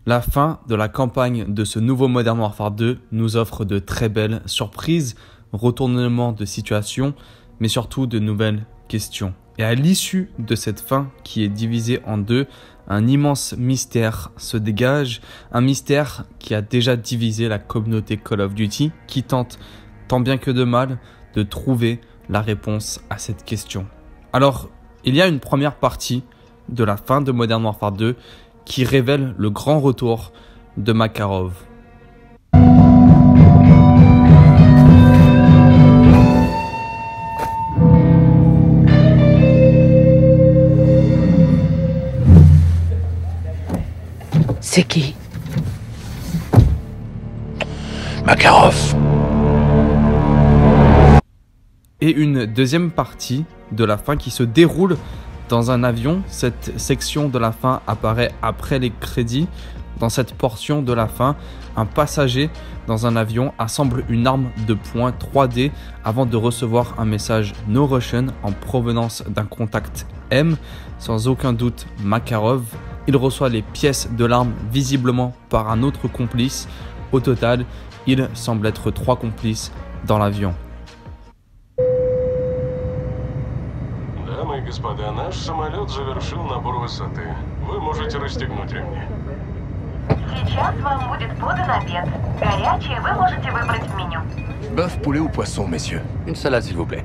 La fin de la campagne de ce nouveau Modern Warfare 2 nous offre de très belles surprises, retournements de situation, mais surtout de nouvelles questions. Et à l'issue de cette fin qui est divisée en deux, un immense mystère se dégage, un mystère qui a déjà divisé la communauté Call of Duty, qui tente tant bien que de mal de trouver la réponse à cette question. Alors, il y a une première partie de la fin de Modern Warfare 2 qui révèle le grand retour de Makarov. C'est qui? Makarov. Et une deuxième partie de la fin qui se déroule dans un avion. Cette section de la fin apparaît après les crédits. Dans cette portion de la fin, un passager dans un avion assemble une arme de poing 3D avant de recevoir un message No Russian en provenance d'un contact M, sans aucun doute Makarov. Il reçoit les pièces de l'arme visiblement par un autre complice. Au total, il semble être 3 complices dans l'avion. Дамы и господа, наш самолет завершил набор высоты. Вы можете расстегнуть ремни. Сейчас вам будет подан обед. Горячее вы можете выбрать в меню. Bœuf, poulet ou poisson, messieurs? Une salade, s'il vous plaît.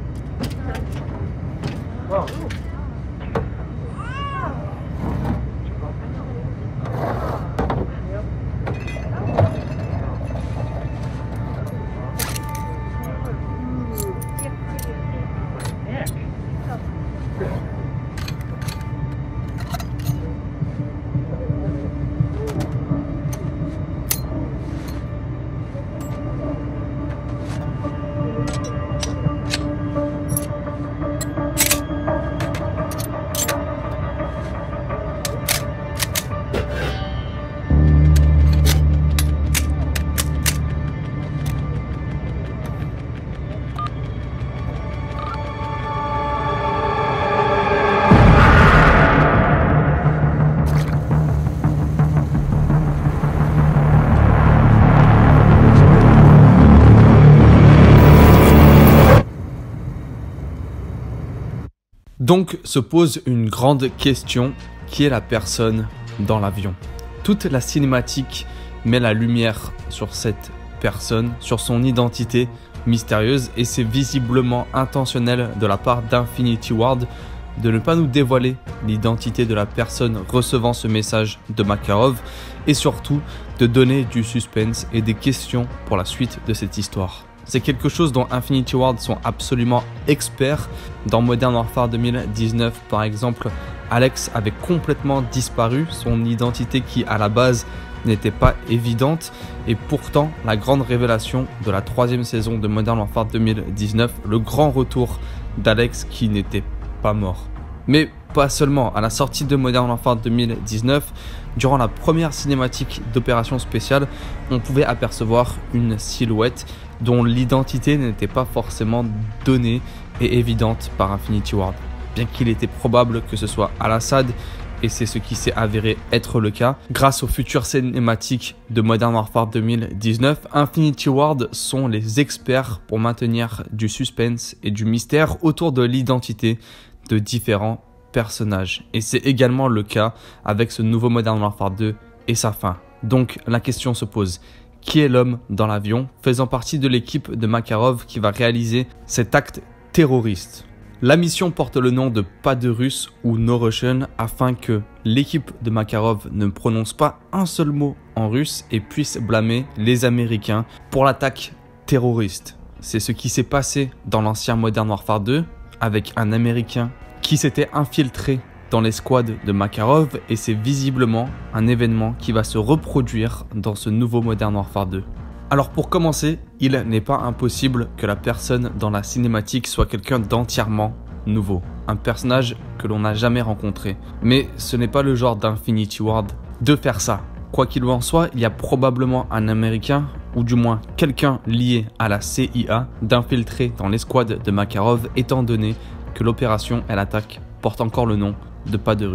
Donc se pose une grande question, qui est la personne dans l'avion? Toute la cinématique met la lumière sur cette personne, sur son identité mystérieuse, et c'est visiblement intentionnel de la part d'Infinity Ward de ne pas nous dévoiler l'identité de la personne recevant ce message de Makarov, et surtout de donner du suspense et des questions pour la suite de cette histoire. C'est quelque chose dont Infinity Ward sont absolument experts. Dans Modern Warfare 2019 par exemple, Alex avait complètement disparu, son identité qui à la base n'était pas évidente, et pourtant la grande révélation de la 3e saison de Modern Warfare 2019, le grand retour d'Alex qui n'était pas mort. Mais pas seulement, à la sortie de Modern Warfare 2019, durant la première cinématique d'opération spéciale, on pouvait apercevoir une silhouette dont l'identité n'était pas forcément donnée et évidente par Infinity Ward. Bien qu'il était probable que ce soit Al-Assad, et c'est ce qui s'est avéré être le cas, grâce aux futures cinématiques de Modern Warfare 2019, Infinity Ward sont les experts pour maintenir du suspense et du mystère autour de l'identité de différents personnages. Et c'est également le cas avec ce nouveau Modern Warfare 2 et sa fin. Donc la question se pose. Qui est l'homme dans l'avion, faisant partie de l'équipe de Makarov qui va réaliser cet acte terroriste? La mission porte le nom de Pas de Russe ou No Russian afin que l'équipe de Makarov ne prononce pas un seul mot en russe et puisse blâmer les Américains pour l'attaque terroriste. C'est ce qui s'est passé dans l'ancien Modern Warfare 2 avec un Américain qui s'était infiltré dans l'escouade de Makarov, et c'est visiblement un événement qui va se reproduire dans ce nouveau Modern Warfare 2. Alors pour commencer, il n'est pas impossible que la personne dans la cinématique soit quelqu'un d'entièrement nouveau, un personnage que l'on n'a jamais rencontré. Mais ce n'est pas le genre d'Infinity Ward de faire ça. Quoi qu'il en soit, il y a probablement un Américain, ou du moins quelqu'un lié à la CIA, d'infiltrer dans l'escouade de Makarov, étant donné que l'opération et l'attaque portent encore le nom de Pas de Russe.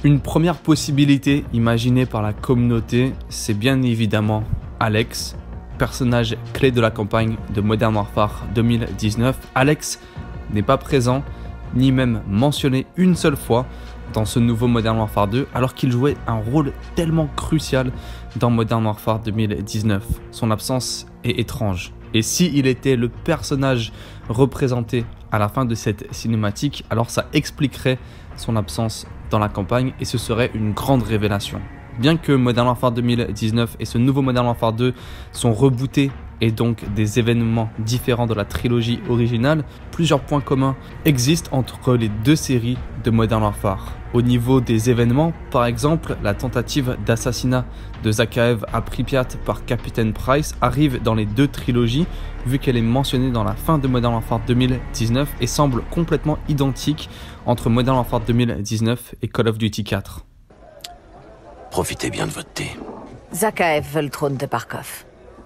Une première possibilité imaginée par la communauté, c'est bien évidemment Alex, personnage clé de la campagne de Modern Warfare 2019. Alex n'est pas présent, ni même mentionné une seule fois dans ce nouveau Modern Warfare 2, alors qu'il jouait un rôle tellement crucial dans Modern Warfare 2019. Son absence est étrange. Et s'il était le personnage représenté à la fin de cette cinématique, alors ça expliquerait son absence dans la campagne et ce serait une grande révélation. Bien que Modern Warfare 2019 et ce nouveau Modern Warfare 2 sont rebootés et donc des événements différents de la trilogie originale, plusieurs points communs existent entre les deux séries de Modern Warfare. Au niveau des événements, par exemple, la tentative d'assassinat de Zakhaev à Pripyat par Capitaine Price arrive dans les deux trilogies, vu qu'elle est mentionnée dans la fin de Modern Warfare 2019 et semble complètement identique entre Modern Warfare 2019 et Call of Duty 4. Profitez bien de votre thé. Zakhaev veut le trône de Barkov.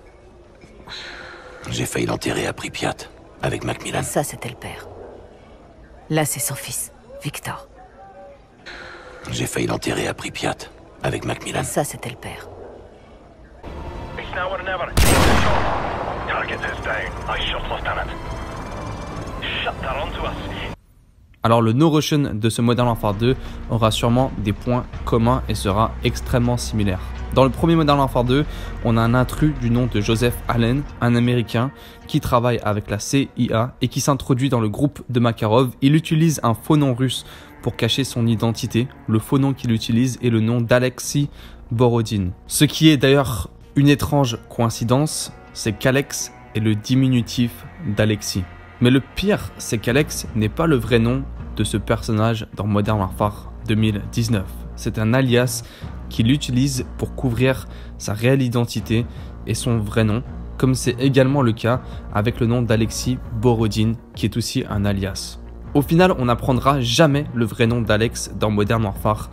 J'ai failli l'enterrer à Pripyat, avec Macmillan. Ça, c'était le père. Là, c'est son fils, Victor. J'ai failli l'enterrer à Pripyat, avec Macmillan. Ça, c'était le père. Alors le No Russian de ce Modern Warfare 2 aura sûrement des points communs et sera extrêmement similaire. Dans le premier Modern Warfare 2, on a un intrus du nom de Joseph Allen, un Américain qui travaille avec la CIA et qui s'introduit dans le groupe de Makarov. Il utilise un faux nom russe pour cacher son identité. Le faux nom qu'il utilise est le nom d'Alexei Borodin. Ce qui est d'ailleurs une étrange coïncidence, c'est qu'Alex est le diminutif d'Alexis. Mais le pire, c'est qu'Alex n'est pas le vrai nom de ce personnage dans Modern Warfare 2019. C'est un alias qu'il utilise pour couvrir sa réelle identité et son vrai nom, comme c'est également le cas avec le nom d'Alexei Borodin, qui est aussi un alias. Au final, on n'apprendra jamais le vrai nom d'Alex dans Modern Warfare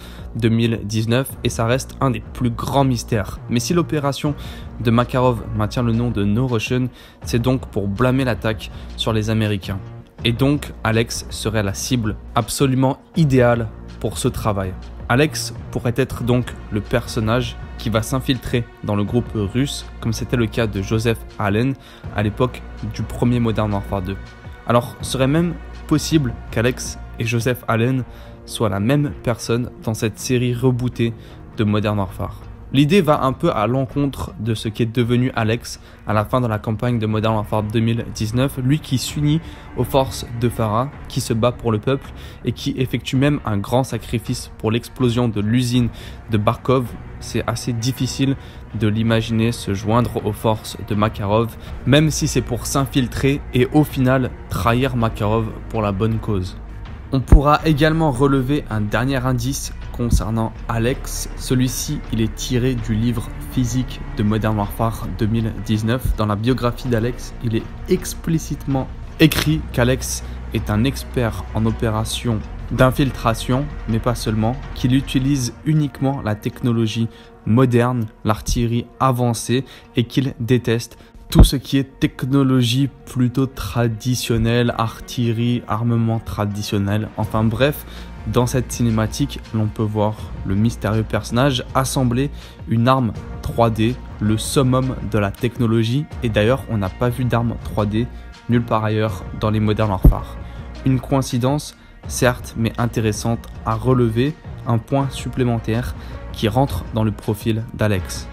2019 et ça reste un des plus grands mystères. Mais si l'opération de Makarov maintient le nom de No Russian, c'est donc pour blâmer l'attaque sur les Américains. Et donc, Alex serait la cible absolument idéale pour ce travail. Alex pourrait être donc le personnage qui va s'infiltrer dans le groupe russe, comme c'était le cas de Joseph Allen à l'époque du premier Modern Warfare 2. Alors, serait même possible qu'Alex et Joseph Allen soient la même personne dans cette série rebootée de Modern Warfare. L'idée va un peu à l'encontre de ce qu'est devenu Alex à la fin de la campagne de Modern Warfare 2019, lui qui s'unit aux forces de Farah, qui se bat pour le peuple et qui effectue même un grand sacrifice pour l'explosion de l'usine de Barkov. C'est assez difficile de l'imaginer se joindre aux forces de Makarov, même si c'est pour s'infiltrer et au final trahir Makarov pour la bonne cause. On pourra également relever un dernier indice concernant Alex. Celui-ci, il est tiré du livre physique de Modern Warfare 2019. Dans la biographie d'Alex, il est explicitement écrit qu'Alex est un expert en opérations d'infiltration, mais pas seulement, qu'il utilise uniquement la technologie moderne, l'artillerie avancée et qu'il déteste tout ce qui est technologie plutôt traditionnelle, artillerie, armement traditionnel. Enfin bref, dans cette cinématique, l'on peut voir le mystérieux personnage assembler une arme 3D, le summum de la technologie. Et d'ailleurs, on n'a pas vu d'arme 3D nulle part ailleurs dans les Modern Warfare. Une coïncidence, certes, mais intéressante à relever, un point supplémentaire qui rentre dans le profil d'Alex.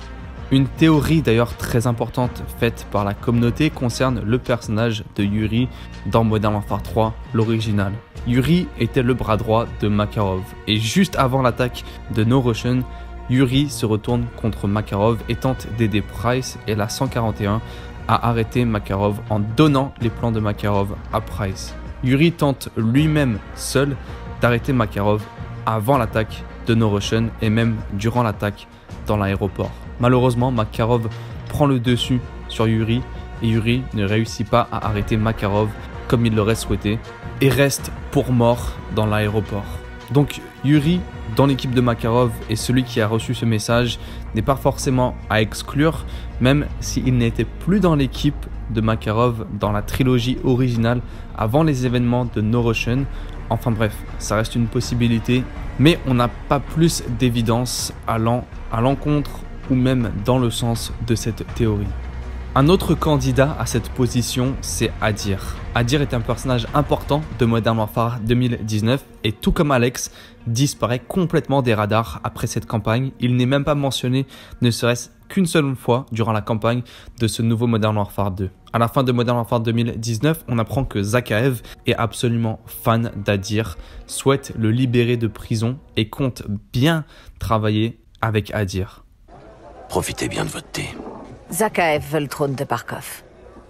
Une théorie d'ailleurs très importante faite par la communauté concerne le personnage de Yuri dans Modern Warfare 3, l'original. Yuri était le bras droit de Makarov et juste avant l'attaque de No Russian, Yuri se retourne contre Makarov et tente d'aider Price et la 141 à arrêter Makarov en donnant les plans de Makarov à Price. Yuri tente lui-même seul d'arrêter Makarov avant l'attaque de No Russian et même durant l'attaque dans l'aéroport. Malheureusement, Makarov prend le dessus sur Yuri et Yuri ne réussit pas à arrêter Makarov comme il l'aurait souhaité et reste pour mort dans l'aéroport. Donc Yuri, dans l'équipe de Makarov et celui qui a reçu ce message, n'est pas forcément à exclure, même s'il n'était plus dans l'équipe de Makarov dans la trilogie originale avant les événements de No Russian. Enfin bref, ça reste une possibilité Mais on n'a pas plus d'évidence allant à l'encontre ou même dans le sens de cette théorie. Un autre candidat à cette position, c'est Adir. Adir est un personnage important de Modern Warfare 2019 et tout comme Alex, disparaît complètement des radars après cette campagne. Il n'est même pas mentionné, ne serait-ce qu'une seule fois durant la campagne de ce nouveau Modern Warfare 2. À la fin de Modern Warfare 2019, on apprend que Zakhaev est absolument fan d'Adir, souhaite le libérer de prison et compte bien travailler avec Adir. Profitez bien de votre thé. Zakhaev veut le trône de Barkov.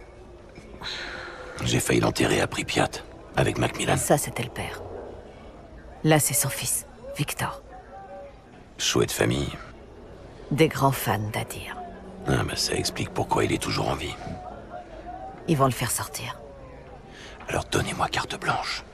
J'ai failli l'enterrer à Pripyat, avec Macmillan. Ça, c'était le père. Là, c'est son fils, Victor. Chouette famille. Des grands fans d'Adir. Ah bah ça explique pourquoi il est toujours en vie. Ils vont le faire sortir. Alors donnez-moi carte blanche.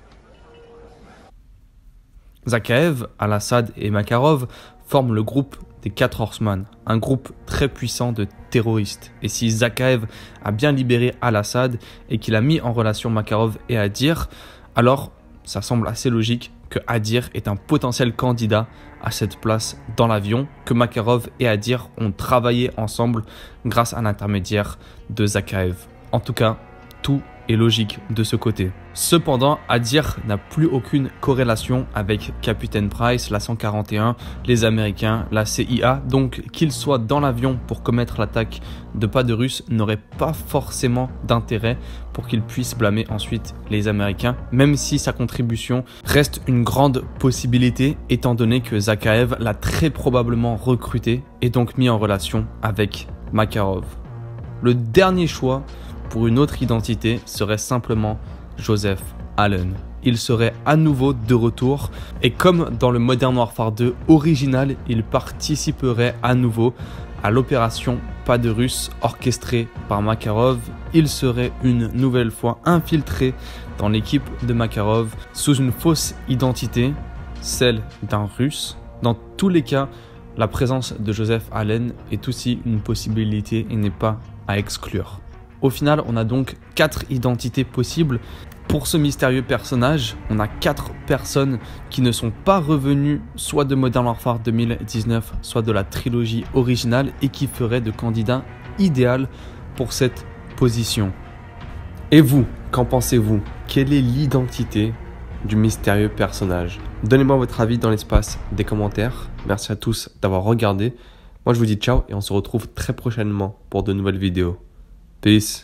Zakhaev, Al-Assad et Makarov forment le groupe des 4 Horsemen, un groupe très puissant de terroristes. Et si Zakhaev a bien libéré Al-Assad et qu'il a mis en relation Makarov et Adir, alors ça semble assez logique que Adir est un potentiel candidat à cette place dans l'avion, que Makarov et Adir ont travaillé ensemble grâce à l'intermédiaire de Zakhaev. En tout cas, tout est logique de ce côté. Cependant, Adir n'a plus aucune corrélation avec Capitaine Price, la 141, les Américains, la CIA, donc qu'il soit dans l'avion pour commettre l'attaque de pas de Russes n'aurait pas forcément d'intérêt pour qu'il puisse blâmer ensuite les Américains, même si sa contribution reste une grande possibilité étant donné que Zakhaev l'a très probablement recruté et donc mis en relation avec Makarov. Le dernier choix pour une autre identité serait simplement Joseph Allen. Il serait à nouveau de retour et comme dans le Modern Warfare 2 original, il participerait à nouveau à l'opération Pas de Russe orchestrée par Makarov. Il serait une nouvelle fois infiltré dans l'équipe de Makarov sous une fausse identité, celle d'un Russe. Dans tous les cas, la présence de Joseph Allen est aussi une possibilité et n'est pas à exclure. Au final, on a donc 4 identités possibles. Pour ce mystérieux personnage, on a 4 personnes qui ne sont pas revenues soit de Modern Warfare 2019, soit de la trilogie originale et qui feraient de candidats idéal pour cette position. Et vous, qu'en pensez-vous? Quelle est l'identité du mystérieux personnage? Donnez-moi votre avis dans l'espace des commentaires. Merci à tous d'avoir regardé. Moi, je vous dis ciao et on se retrouve très prochainement pour de nouvelles vidéos. Peace.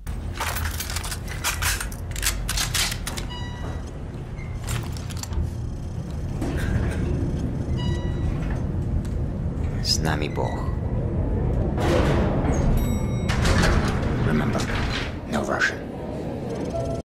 С нами Бог. Remember, no Russian.